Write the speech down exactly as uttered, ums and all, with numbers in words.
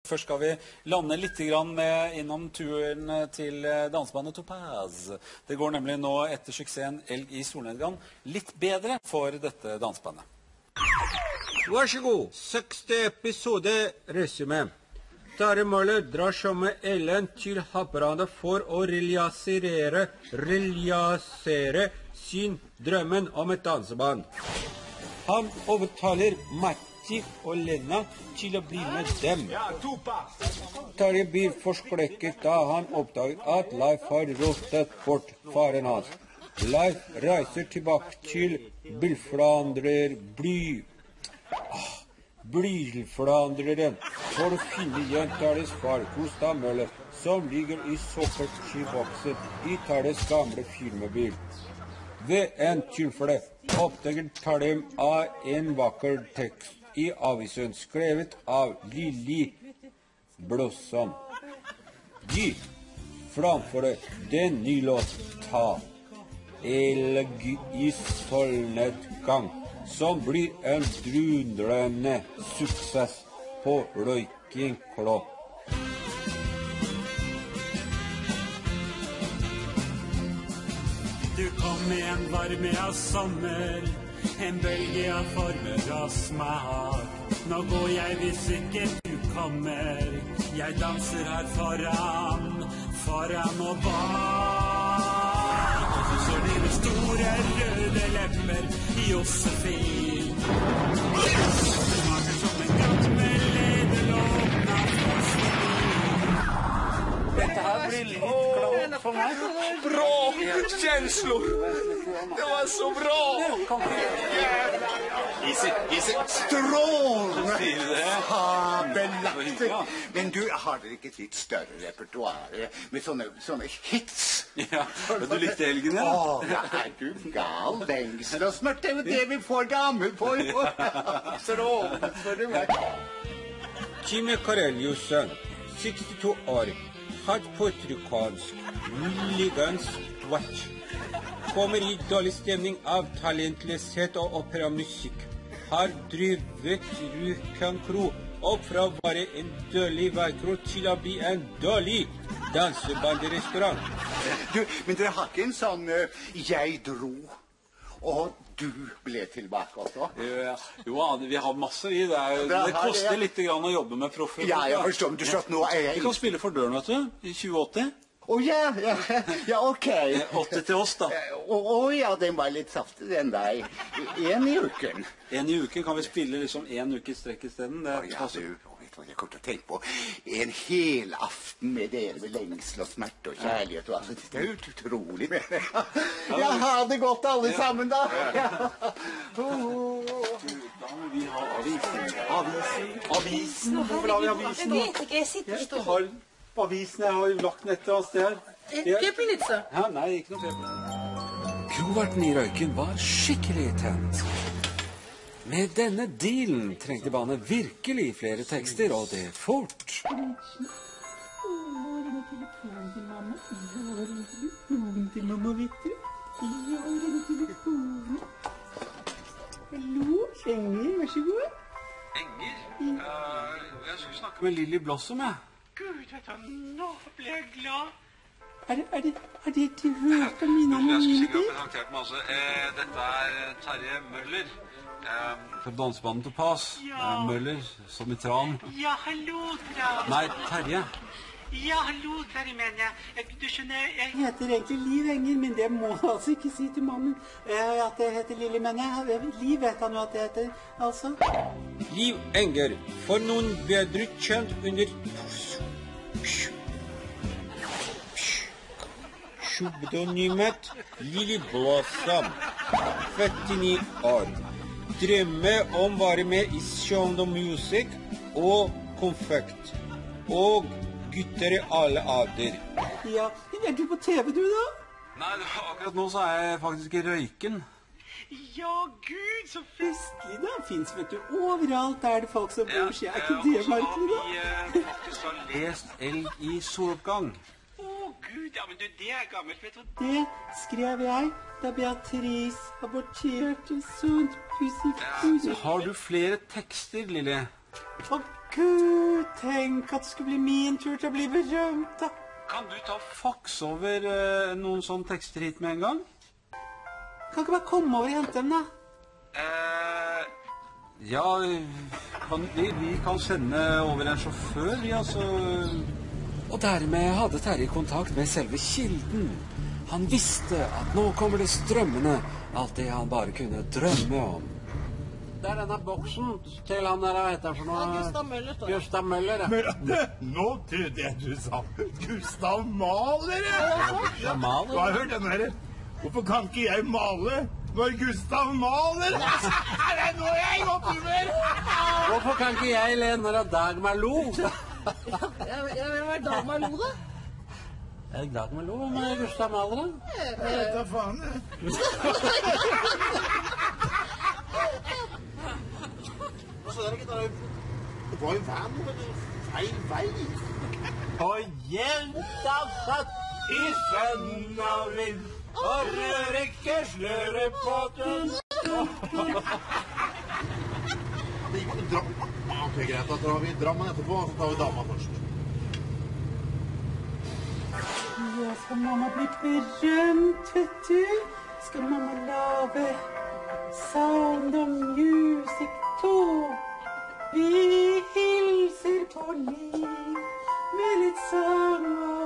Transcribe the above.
Først skal vi lande litt grann med innom turen til dansebandet Topaz. Det går nemlig nå etter suksessen Elg i solnedgang litt bedre for dette dansebandet. Vær så god, sekste episode resume. Terje Møller drar sammen med Ellen til Haparanda for å realisere, realisere sin drømmen om et danseband. Han overtaler Matti og Lena til å bli med dem. Terje blir forskrekket da han oppdager at Leif har rottet bort faren hans. Leif reiser tilbake til Bilflandrer bly... Ah, Bilflandreren for å finne igjen Terjes far, Gustav Møller, som ligger i sopperskiboksen i Terjes gamle firmabil. Ved en tilfelle oppdager Terje av en vakker tekst i avisen skrevet av Lili Blossom. De framfører den nye låta Elg i solnedgang, som blir en dundrende suksess på Røyking Klubb. Du kom med en varme av sommer, en bølge av former og smak. Nå går jeg hvis ikke du kommer. Jeg danser her foran, foran og bak. Og så ser dine store røde lepper, Josefin. Du smaker som en gammel lederlån av fossilin. Dette her blir litt klart for meg. Bra! Känslor! Det var så bra! Easy, easy. Strålende! Fabelaktig! Men du, har dere ikke et litt større repertoire med sånne, sånne hits? Ja, du likte Elgen, ja? Åh, ja, er du gal? Lengsel og smørt, det er jo det vi får gammel på. Strålende, spør du meg. Kimi Kareliussen, sekstito år, har portugalsk, muligens watch. Kommer i dårlig stemning av talentløshet og operamusikk. Har drivet Rjukan-kro opp fra å være en dårlig veikro til å bli en dårlig dansebanderestaurant. Du, men dere har ikke en sånn uh, jeg dro, og du ble tilbake også? Ja, jo, vi har masse i det. Er, det koster litt grann å jobbe med proffer. Ja, jeg forstår, men du skjønner, nå er jeg... Vi kan spille for døren, vet du, i tjue åtti. Å oh, ja, ja, ja, ok. åtti til oss, da. Å oh, ja, den var litt saftig, den der. En i uken. En i uken kan vi spille liksom en uke i strekk i stedet. Å oh, ja, du, vet du hva jeg kommer til å tenke på? En hel aften med dere med lengsel og smerte og kjærlighet. Og altså, det er jo utrolig med det. Ja, ha det godt alle sammen, da. Ja. Oh. Da må vi ha avisen. Avisen. Avisen. Hvorfor har vi avisen? Jeg vet ikke, jeg sitter ikke på avisen. Jeg har jo lagt den et eller annet sted her. Pepernitsa? Ja, nei, ikke noe pepernitsa. Kroverten i Røyken var skikkelig tent. Med denne dealen trengte bandet virkelig flere tekster, og det fort. Hallo, Enger, vær så god. Enger? Uh, jeg skulle snakke med Lili Blossom, jeg. Gud, vet du, nå ble jeg glad. Er det, er det, er det du hørte min anonyme? Jeg skulle sikkert ha presentert meg også. Eh, dette er Terje Møller. Eh, fra dansebandet Topaz. Ja. Eh, Møller, som i tran. Ja, hallo, Tran. Nei, Terje. Ja, hallo, Terje, mener jeg. jeg. Du skjønner, jeg... Jeg heter egentlig Liv Enger, men det må jeg altså ikke si til mannen. Eh, at jeg heter Lili, men jeg, Liv vet han jo at jeg heter, altså. Liv Enger, for noen bedre kjent under pseudonymet Lili Blossom, førtini år. Drømmer om å være med i Sound of Music og Konfekt. Og gutter i alle alder. Ja, er du på T V du da? Nei, akkurat nå så er jeg faktisk i Røyken. Ja, Gud, så festlig da. Finns vet du, overalt er det folk som bor seg. Er ikke det merkelig da? Ja, og så har vi faktisk har lest Elg i soloppgang. Å, Gud, ja, men du, det er gammelt, vet du. Det skrev jeg da Beatrice aborterte sånt pussig. Ja, har du flere tekster, Lille? Og Gud, tenk at det skulle bli min tur til å bli berømt, da. Kan du ta faks over eh, noen sånne tekster hit med en gang? Kan ikke bare komme over og hente dem, da? Eh, ja, kan, vi, vi kan sende over en sjåfør, vi altså. Og dermed hadde Terje kontakt med selve kilden. Han visste at nå kommer det strømmende, alt det han bare kunne drømme om. Det er denne boksen til han der, hva heter han for noe? Ja, Gustav Møller, står det. Gustav Møller, ja. Men nå trodde jeg du sa Gustav Mahler, ja. Ja, Mahler. Du har hørt den der? Hvorfor kan ikke jeg male når Gustav Mahler? Er det noe jeg har gått humør? Hvorfor kan ikke jeg le når Dagmar lo? Jeg vil være Dagmar Lo, da. Er det Dagmar lo med Gustav Mahler, da? Jeg vet da faen. Så der, gitter, det var jo vær noe feil vei. Og jenta satt i sønn av vind, og rør ikke sløret på den. Det gikk til Drammen. Ok, greit, da drar vi Drammen etterpå, og så tar vi dama først. Ja, skal mamma bli berømt, vet du? Skal mamma lage Sound of Music to. Vi hilser på liv med litt sang og